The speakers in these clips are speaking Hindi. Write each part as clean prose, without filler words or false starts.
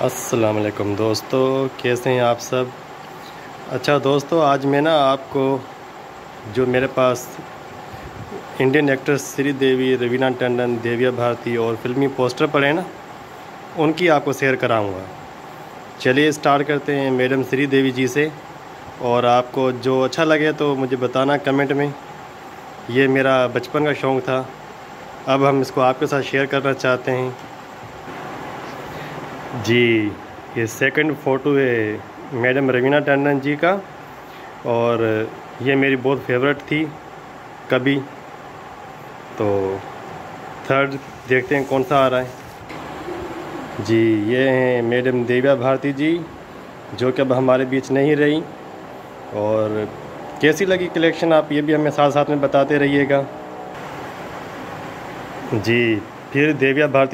अस्सलाम वालेकुम दोस्तों, कैसे हैं आप सब। अच्छा दोस्तों, आज मैं ना आपको जो मेरे पास इंडियन एक्ट्रेस श्रीदेवी, रवीना टंडन, देविया भारती और फिल्मी पोस्टर पड़े हैं ना, उनकी आपको शेयर कराऊंगा। चलिए स्टार्ट करते हैं मैडम श्रीदेवी जी से। और आपको जो अच्छा लगे तो मुझे बताना कमेंट में। ये मेरा बचपन का शौक़ था, अब हम इसको आपके साथ शेयर करना चाहते हैं जी। ये सेकंड फ़ोटो है मैडम रवीना टंडन जी का, और ये मेरी बहुत फेवरेट थी कभी। तो थर्ड देखते हैं कौन सा आ रहा है जी। ये हैं मैडम देविया भारती जी, जो कि अब हमारे बीच नहीं रही। और कैसी लगी कलेक्शन, आप ये भी हमें साथ साथ में बताते रहिएगा जी। फिर देविया भारती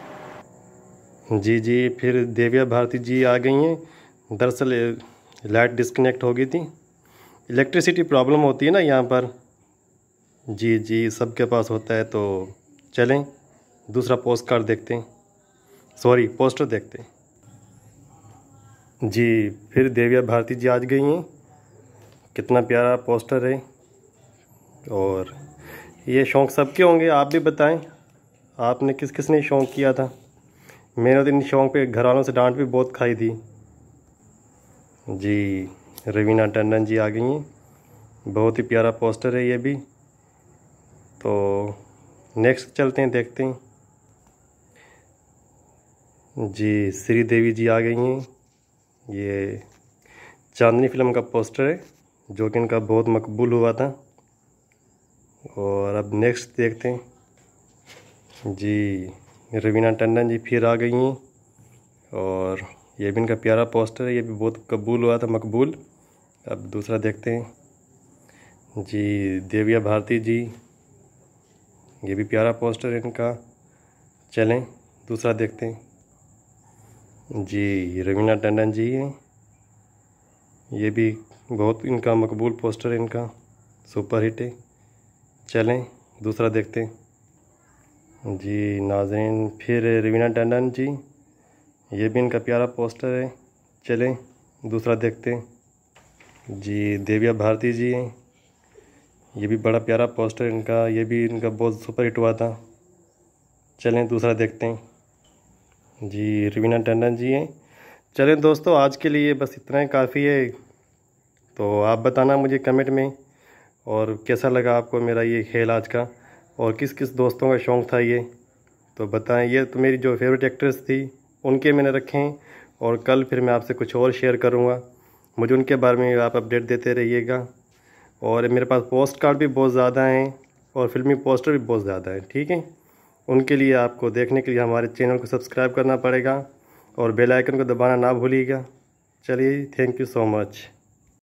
जी फिर देविया भारती जी आ गई हैं। दरअसल लाइट डिस्कनेक्ट हो गई थी, इलेक्ट्रिसिटी प्रॉब्लम होती है ना यहाँ पर। जी सबके पास होता है। तो चलें दूसरा पोस्ट कार्ड देखते हैं, सॉरी पोस्टर देखते हैं जी। फिर देविया भारती जी आ गई हैं। कितना प्यारा पोस्टर है। और ये शौक़ सबके होंगे, आप भी बताएं आपने किस किस ने शौक़ किया था। मैंने तो इन शौक़ पे घर वालों से डांट भी बहुत खाई थी जी। रवीना टंडन जी आ गई हैं, बहुत ही प्यारा पोस्टर है ये भी। तो नेक्स्ट चलते हैं, देखते हैं जी। श्रीदेवी जी आ गई हैं। ये चांदनी फिल्म का पोस्टर है, जो कि इनका बहुत मकबूल हुआ था। और अब नेक्स्ट देखते हैं जी। रवीना टंडन जी फिर आ गई हैं, और ये भी इनका प्यारा पोस्टर है, ये भी बहुत कबूल हुआ था, मकबूल। अब दूसरा देखते हैं जी। देविया भारती जी, ये भी प्यारा पोस्टर है इनका। चलें दूसरा देखते हैं जी। रवीना टंडन जी हैं, ये भी बहुत इनका मकबूल पोस्टर है इनका, सुपर हिट है। चलें दूसरा देखते हैं जी। नाज़रीन फिर रवीना टंडन जी, ये भी इनका प्यारा पोस्टर है। चलें दूसरा देखते हैं जी। देविया भारती जी हैं, ये भी बड़ा प्यारा पोस्टर है इनका, ये भी इनका बहुत सुपर हिट हुआ था। चलें दूसरा देखते हैं जी। रवीना टंडन जी हैं। चलें दोस्तों, आज के लिए बस इतना ही काफ़ी है। तो आप बताना मुझे कमेंट में, और कैसा लगा आपको मेरा ये खेल आज का, और किस किस दोस्तों का शौक़ था ये, तो बताएं। ये तो मेरी जो फेवरेट एक्ट्रेस थी उनके मैंने रखे हैं, और कल फिर मैं आपसे कुछ और शेयर करूँगा। मुझे उनके बारे में आप अपडेट देते रहिएगा। और मेरे पास पोस्ट कार्ड भी बहुत ज़्यादा हैं, और फिल्मी पोस्टर भी बहुत ज़्यादा हैं, ठीक है। उनके लिए आपको देखने के लिए हमारे चैनल को सब्सक्राइब करना पड़ेगा, और बेल आइकन को दबाना ना भूलिएगा। चलिए, थैंक यू सो मच।